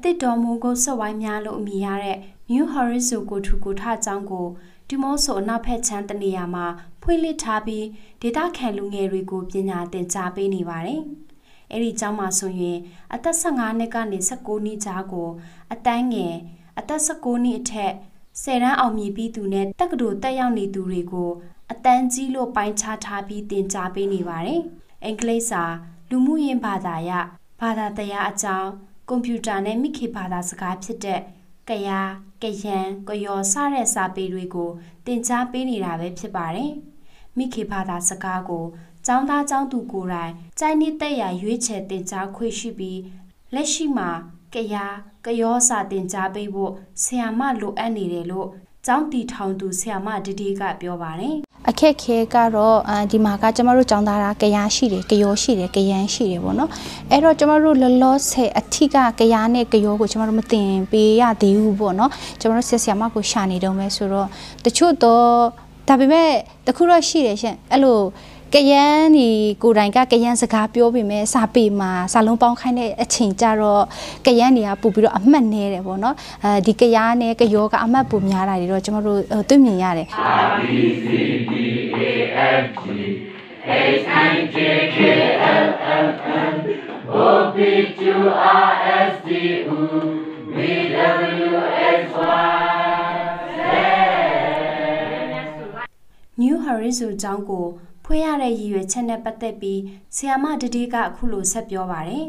စ်တော်မူကိုစဝိုင်းများလို့အမည်ရတဲ့ New Horizon ကိုထူကိုထအကြောင်းကိုဒီမော့ဆိုအနောက်ဖက်ချမ်းတနေရာမှာဖွင့်လှစ်ထားပြီးဒေသခံလူငယ်တွေကိုပညာသင်ကြားပေးနေပါတယ်။အဲ့ဒီကျောင်းမှာဆိုရင်အသက်15နှစ်ကနေ19နှစ်ကြားကိုအတန်းငယ်အသက်19နှစ်အထက်10တန်းအောင်မြင်ပြီးသူနဲ့တက္ကသိုလ်တက်ရောက်နေသူတွေကိုအတန်းကြီးလို့ပိုင်းခြားထားပြီးသင်ကြားပေးနေပါတယ်။အင်္ဂလိပ်စာလူမှုရေးဘာသာတရားအကြောင်းကွန်ပျူတာနဲ့မိခေဘာသာစကားဖြစ်တဲ့ကယားကယန်းကယောစတဲ့စာပေတွေကိုသင်ကြားပေးနေတာပဲဖြစ်ပါတယ်။မိခေဘာသာစကားကိုကျောင်းသားကျောင်းသူကိုယ်တိုင်ကြိုက်နေတဲ့ရာရွေးချယ်သင်ကြားခွင့်ရှိပြီးလက်ရှိမှာကယားကယောစာသင်ကြားပေးဖို့ဆရာမလိုအပ်နေတယ်လို့ကျောင်းတီထောင်သူဆရာမဒီဒီကပြောပါတယ်။အခက်ခဲကတော့ဒီမှာကကျမတို့ကျောင်းသားကကယားရှိတယ်ကယောရှိတယ်ကယန်းရှိတယ်ပေါ့နော်အဲ့တော့ကျမတို့လောလောဆယ်အထက်ကကယားနဲ့ကယောကိုကျမတို့မသင်ပေးရသေးဘူးပေါ့နော်ကျမတို့ဆရာမကိုရှာနေတော့မယ်ဆိုတော့တချို့တော့ဒါပေမဲ့တခုတော့ရှိတယ်ရှင်အဲ့လိုကယန်းဒီကိုယ်တိုင်ကကယန်းစကားပြောပေမဲ့စာပေမှာစာလုံးပေါင်းခိုင်းတဲ့အချိန်ကြတော့ကယန်းတွေကပို့ပြီးတော့အမှတ်နေတယ်ပေါ့နော်ဒီကယားနဲ့ကယောကအမှတ်ပိုများတာတွေတော့ကျွန်တော်တို့တွေ့မြင်ရတယ် New Horizon ကျောင်းကိုဖွင့်ရတဲ့ရည်ရွယ်ချက်နဲ့ပတ်သက်ပြီးဆရာမတတိကအခုလိုဆက်ပြောပါတယ်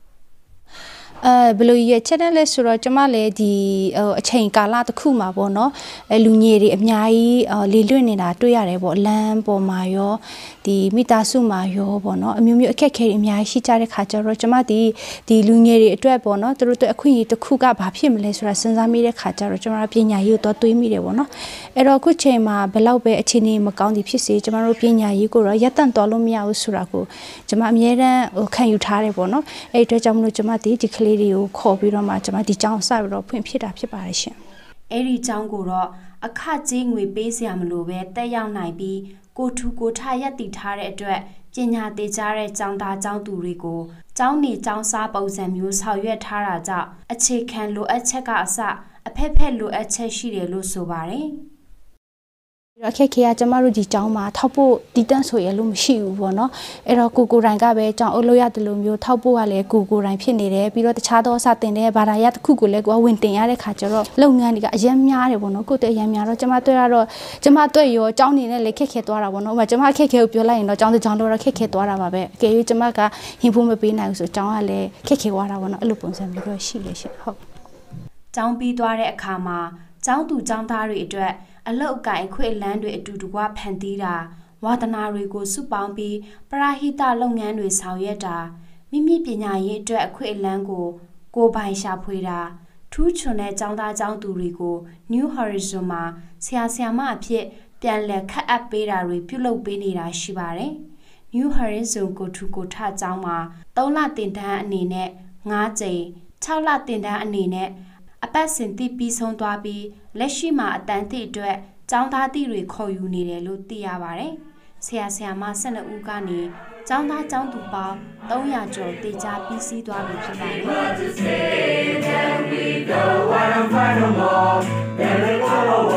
ဘယ်လိုရချက်တယ်လဲဆိုတော့ကျမလည်းဒီအချိန်ကာလတစ်ခုမှာပေါ့နော်လူငယ်တွေအများကြီးလေလွတ်နေတာတွေ့ရတယ်ပေါ့လမ်းပေါ်မှာရောဒီမိသားစုမှာရောပေါ့နော်အမျိုးမျိုးအခက်အခဲတွေအများကြီးရှိကြတဲ့ခါကျတော့ကျမဒီလူငယ်တွေအတွက်ပေါ့နော်သူတို့အတွက်အခွင့်အရေးတစ်ခုကဘာဖြစ်မလဲဆိုတာစဉ်းစားမိတဲ့ခါကျတော့ကျမတို့ပညာရေးကိုတော့တွေးမိတယ်ပေါ့နော်အဲ့တော့အခုချိန်မှာဘယ်လောက်ပဲအခြေအနေမကောင်းသည်ဖြစ်စေကျမတို့ပညာရေးကိုတော့ရပ်တန့်သွားလို့မရဘူးဆိုတာကိုကျမအမြဲတမ်းခံယူထားတယ်ပေါ့နော်အဲ့အတွက်ကြောင့်မလို့ကျမဒီကလေးတွေကိုခေါ်ပြီးတော့မှကျမဒီကျောင်းစပြီးတော့ဖွင့်ဖြစ်တာဖြစ်ပါတယ်ရှင်အဲ့ဒီကျောင်းကိုတော့အခကြေးငွေပေးစရာမလိုပဲတက်ရောက်နိုင်ပြီးကိုထူကိုထရက်တည်ထားတဲ့အတွက်ပညာသင်ကြားတဲ့ကျောင်းသားကျောင်းသူတွေကိုကျောင်းနေကျောင်းစားပုံစံမျိုးဆောင်ရွက်ထားတာကြောင့်အခြေခံလိုအပ်ချက်ကအစအဖက်ဖက်လိုအပ်ချက်ရှိတယ်လို့ဆိုပါတယ်အခက်ခဲကကျမတို့ဒီကျောင်းမှာထောက်ဖို့တည်တံ့ဆိုရလို့မရှိဘူးပေါ့နော်အဲ့တော့ကိုတိုင်ကပဲကျောင်းအုပ်လို့ရတယ်လို့မျိုးထောက်ဖို့ကလည်းကိုတိုင်ဖြစ်နေတယ်ပြီးတော့တခြားသောစာတင်တဲ့ဘာသာရပ်တစ်ခုကိုလည်းကိုကဝင်တင်ရတဲ့ခါကျတော့လုပ်ငန်းတွေကအရင်များတယ်ပေါ့နော်ကိုတဲ့အရင်များတော့ကျမတွေ့ရတော့ကျမတွေ့ရောကျောင်းနေနဲ့လည်းခက်ခဲသွားတာပေါ့နော်ဥပမာကျမခက်ခဲကိုပြောလိုက်ရင်တော့ကျောင်းတစ်ကျောင်းတော့ခက်ခဲသွားတာပါပဲအကယ်၍ကျမကဟင်ဖို့မပေးနိုင်ဘူးဆိုကျောင်းကလည်းခက်ခဲသွားတာပေါ့နော်အဲ့လိုပုံစံမျိုးတော့ရှိလေရှင်ဟုတ်ကျောင်းပြီးသွားတဲ့အခါမှာကျောင်းသူကျောင်းသားတွေအတွက်အလောက်အကင်ခွေလန်းတွေအတူတကွဖန်တီးတာဝါသနာတွေကိုစုပေါင်းပြီးပရဟိတလုပ်ငန်းတွေဆောင်ရွက်တာမိမိပညာရေးအတွက်အခွင့်အလမ်းကိုပိုင်ရှာဖွေတာထူးချွန်တဲ့ကျောင်းသားကျောင်းသူတွေကို New Horizon မှာဆရာဆရာမအဖြစ်ပြန်လည်ခန့်အပ်ပေးတာတွေပြုလုပ်ပေးနေတာရှိပါတယ်။ New Horizon ကိုထူကိုထကျောင်းမှာ3လတင်တန်းအနေနဲ့5ကြိမ်6လတင်တန်းအနေနဲ့အပတ်စဉ်တိပြီးဆုံးသွားပြီးလက်ရှိမှာအတန်းတိအတွက်ကျောင်းသားတိတွေခေါ်ယူနေတယ်လို့သိရပါတယ်။ဆရာဆရာမ12ဦးကနေကျောင်းသားကျောင်းသူပေါင်း300ကျော်တေချာပြီးစီးသွားပြီဖြစ်ပါတယ်။